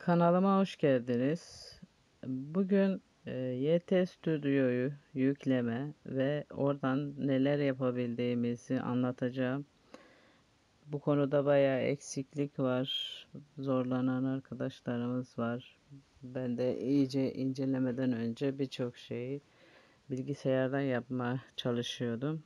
Kanalıma hoş geldiniz. Bugün YT Studio'yu yükleme ve oradan neler yapabildiğimizi anlatacağım. Bu konuda bayağı eksiklik var. Zorlanan arkadaşlarımız var. Ben de iyice incelemeden önce birçok şeyi bilgisayardan yapmaya çalışıyordum.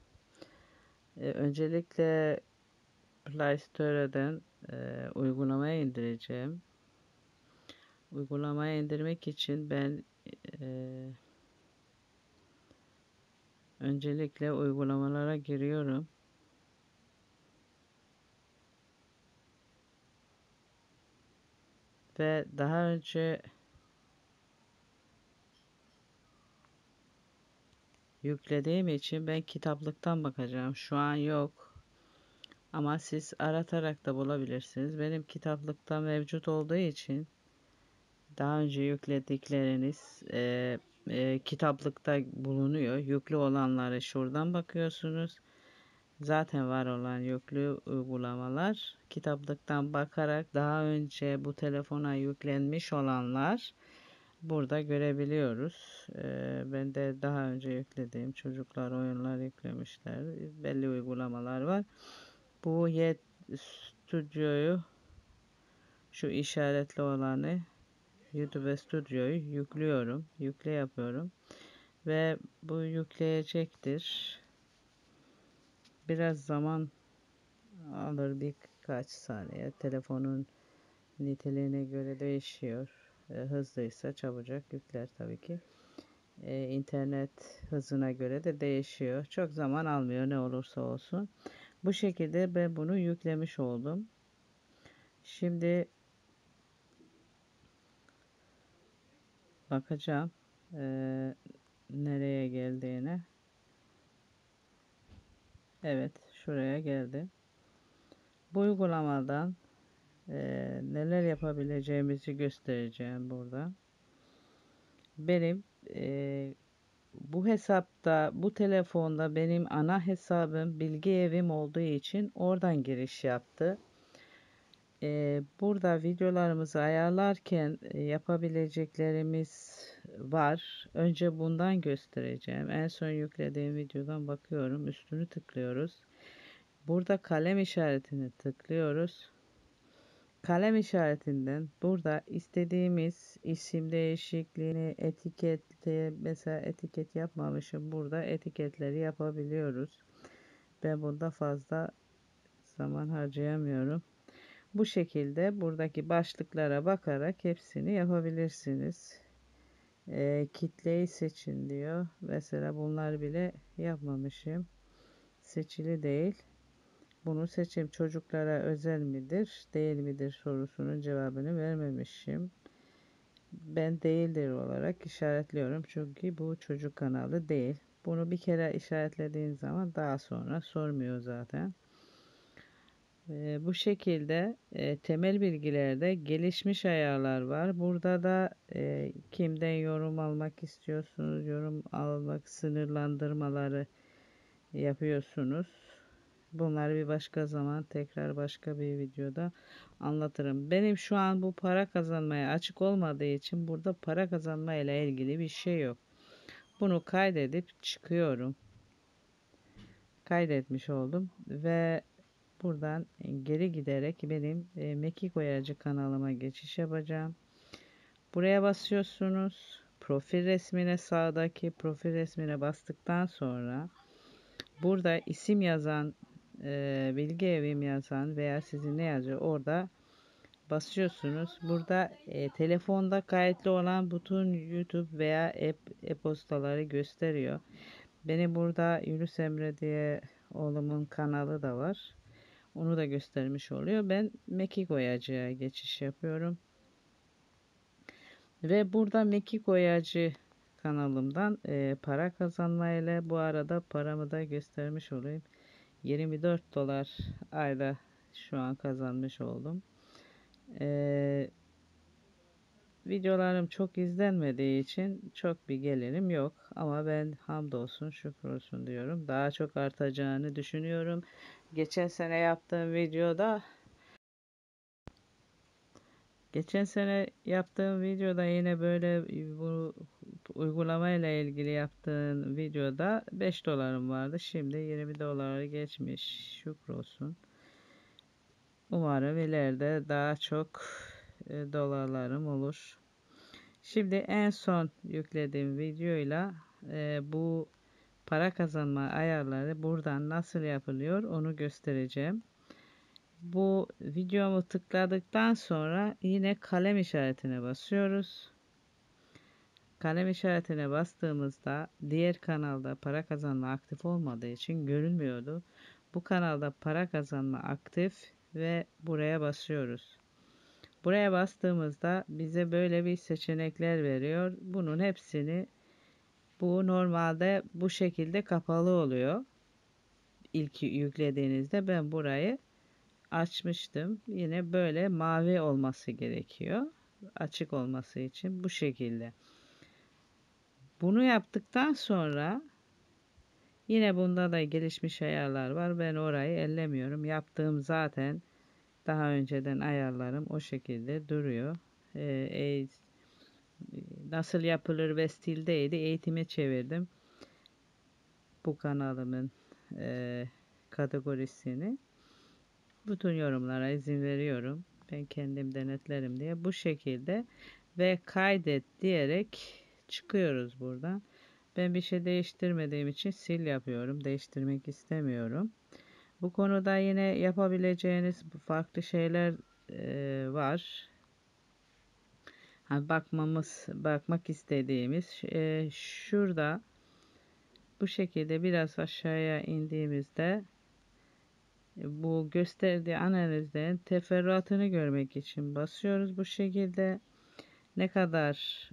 Öncelikle Play Store'dan uygulamayı indireceğim. Uygulamayı indirmek için ben öncelikle uygulamalara giriyorum. Ve daha önce yüklediğim için ben kitaplıktan bakacağım. Şu an yok. Ama siz aratarak da bulabilirsiniz. Benim kitaplıkta mevcut olduğu için daha önce yükledikleriniz kitaplıkta bulunuyor. Yüklü olanları şuradan bakıyorsunuz. Zaten var olan yüklü uygulamalar kitaplıktan bakarak daha önce bu telefona yüklenmiş olanlar burada görebiliyoruz. Ben de daha önce yüklediğim çocuklar oyunlar yüklemişler. Belli uygulamalar var. Bu Studio'yu, şu işaretli olanı, YouTube Studio'yu yüklüyorum. Yükle yapıyorum. Ve bu yükleyecektir. Biraz zaman alır, birkaç saniye. Telefonun niteliğine göre değişiyor. Hızlıysa çabucak yükler tabii ki. İnternet hızına göre de değişiyor. Çok zaman almıyor ne olursa olsun. Bu şekilde ben bunu yüklemiş oldum. Şimdi bakacağım nereye geldiğine. Evet, şuraya geldi. Bu uygulamadan neler yapabileceğimizi göstereceğim burada. Benim bu hesapta, bu telefonda benim ana hesabım Bilgi Evim olduğu için oradan giriş yaptı. Burada videolarımızı ayarlarken yapabileceklerimiz var. Önce bundan göstereceğim. En son yüklediğim videodan bakıyorum. Üstünü tıklıyoruz. Burada kalem işaretini tıklıyoruz. Kalem işaretinden burada istediğimiz isim değişikliğini, etiketle, mesela etiket yapmamışım, burada etiketleri yapabiliyoruz. Ben bunda fazla zaman harcayamıyorum. Bu şekilde buradaki başlıklara bakarak hepsini yapabilirsiniz. Kitleyi seçin diyor. Mesela bunlar bile yapmamışım. Seçili değil. Bunu seçim çocuklara özel midir, değil midir sorusunun cevabını vermemişim. Ben değildir olarak işaretliyorum çünkü bu çocuk kanalı değil. Bunu bir kere işaretlediğin zaman daha sonra sormuyor zaten. Bu şekilde temel bilgilerde gelişmiş ayarlar var. Burada da kimden yorum almak istiyorsunuz, yorum almak sınırlandırmaları yapıyorsunuz. Bunları bir başka zaman tekrar başka bir videoda anlatırım. Benim şu an bu para kazanmaya açık olmadığı için burada para kazanma ile ilgili bir şey yok. Bunu kaydedip çıkıyorum. Kaydetmiş oldum ve buradan geri giderek benim Mekik Oyacı kanalıma geçiş yapacağım. Buraya basıyorsunuz. Profil resmine, sağdaki profil resmine bastıktan sonra burada isim yazan, bilgi evim yazan veya sizin ne yazıyor orada basıyorsunuz. Burada telefonda kayıtlı olan bütün YouTube veya e-postaları gösteriyor. Benim burada Yunus Emre diye oğlumun kanalı da var. Onu da göstermiş oluyor. Ben Mekik Oyacı'ya geçiş yapıyorum. Ve burada Mekik Oyacı kanalımdan para kazanma ile bu arada paramı da göstermiş olayım. 24 dolar ayda şu an kazanmış oldum. Videolarım çok izlenmediği için çok bir gelirim yok. Ama ben hamdolsun şükür olsun diyorum. Daha çok artacağını düşünüyorum. Geçen sene yaptığım videoda Geçen sene yaptığım videoda yine böyle bu uygulamayla ilgili yaptığım videoda 5 dolarım vardı. Şimdi 20 doları geçmiş. Şükrolsun. Umarım ileride daha çok dolarlarım olur. Şimdi en son yüklediğim videoyla bu para kazanma ayarları buradan nasıl yapılıyor onu göstereceğim. Bu videomu tıkladıktan sonra yine kalem işaretine basıyoruz. Kalem işaretine bastığımızda diğer kanalda para kazanma aktif olmadığı için görünmüyordu. Bu kanalda para kazanma aktif ve buraya basıyoruz. Buraya bastığımızda bize böyle bir seçenekler veriyor. Bunun hepsini bu normalde bu şekilde kapalı oluyor. İlk yüklediğinizde ben burayı açmıştım. Yine böyle mavi olması gerekiyor. Açık olması için bu şekilde. Bunu yaptıktan sonra yine bunda da gelişmiş ayarlar var. Ben orayı ellemiyorum. Yaptığım zaten daha önceden ayarlarım o şekilde duruyor. Nasıl yapılır ve stildeydi. Eğitime çevirdim. Bu kanalımın kategorisini. Bütün yorumlara izin veriyorum. Ben kendim denetlerim diye. Bu şekilde ve kaydet diyerek çıkıyoruz buradan. Ben bir şey değiştirmediğim için sil yapıyorum. Değiştirmek istemiyorum. Bu konuda yine yapabileceğiniz farklı şeyler var. Bakmak istediğimiz şurada bu şekilde biraz aşağıya indiğimizde bu gösterdiği analizlerin teferruatını görmek için basıyoruz bu şekilde. Ne kadar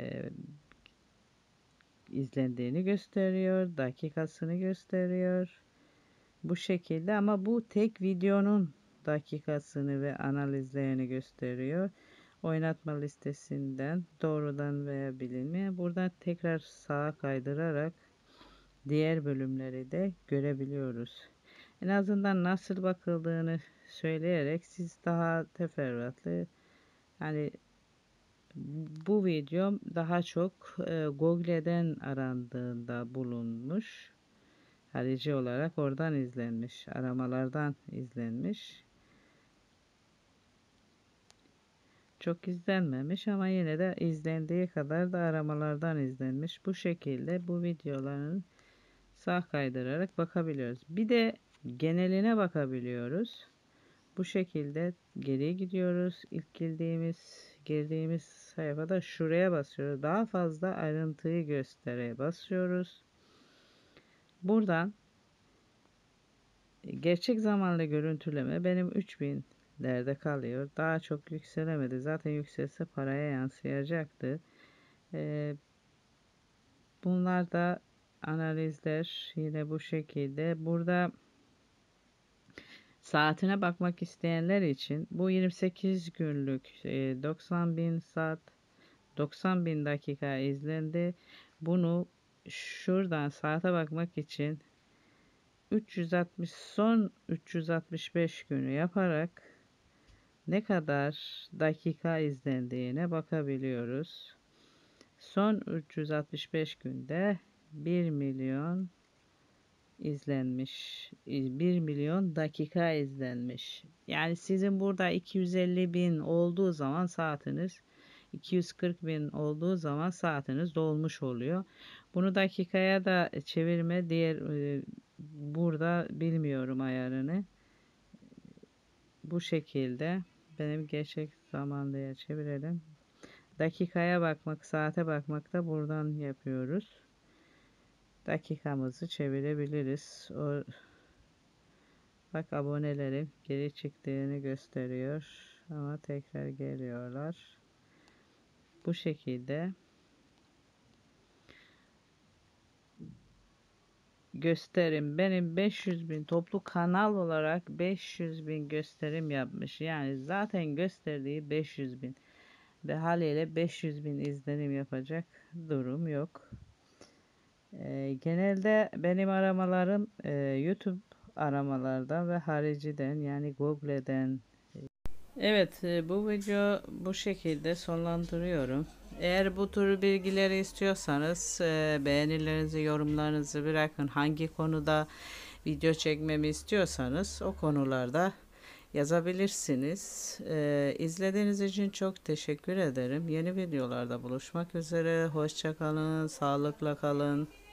izlendiğini gösteriyor, dakikasını gösteriyor. Bu şekilde ama bu tek videonun dakikasını ve analizlerini gösteriyor. Oynatma listesinden doğrudan veya bilinmeyen buradan tekrar sağa kaydırarak diğer bölümleri de görebiliyoruz. En azından nasıl bakıldığını söyleyerek siz daha teferruatlı yani bu videom daha çok Google'den arandığında bulunmuş. Harici olarak oradan izlenmiş. Aramalardan izlenmiş. Çok izlenmemiş ama yine de izlendiği kadar da aramalardan izlenmiş. Bu şekilde bu videoların sağ kaydırarak bakabiliyoruz. Bir de geneline bakabiliyoruz. Bu şekilde geriye gidiyoruz. İlk girdiğimiz sayfada şuraya basıyoruz. Daha fazla ayrıntıyı göstereye basıyoruz. Buradan gerçek zamanlı görüntüleme benim 3000'lerde kalıyor. Daha çok yükselemedi. Zaten yükselse paraya yansıyacaktı. Bunlar da analizler yine bu şekilde. Burada saatine bakmak isteyenler için bu 28 günlük 90 bin saat 90 bin dakika izlendi. Bunu şuradan saate bakmak için 365 günü yaparak ne kadar dakika izlendiğine bakabiliyoruz. Son 365 günde 1 milyon izlenmiş. 1 milyon dakika izlenmiş. Yani sizin burada 250 bin olduğu zaman saatiniz 240 bin olduğu zaman saatiniz dolmuş oluyor. Bunu dakikaya da çevirme diğer burada bilmiyorum ayarını. Bu şekilde benim gerçek zamanlıya çevirelim. Dakikaya bakmak, saate bakmak da buradan yapıyoruz. Dakikamızı çevirebiliriz. Bak abonelerim geri çıktığını gösteriyor ama tekrar geliyorlar. Bu şekilde gösterim benim 500 bin toplu kanal olarak 500 bin gösterim yapmış. Yani zaten gösterdiği 500 bin ve haliyle 500 bin izlenim yapacak durum yok. Genelde benim aramalarım YouTube aramalardan ve hariciden yani Google'den Evet, bu video bu şekilde sonlandırıyorum. Eğer bu tür bilgileri istiyorsanız beğenilerinizi, yorumlarınızı bırakın. Hangi konuda video çekmemi istiyorsanız o konularda yazabilirsiniz. İzlediğiniz için çok teşekkür ederim. Yeni videolarda buluşmak üzere. Hoşça kalın, sağlıkla kalın.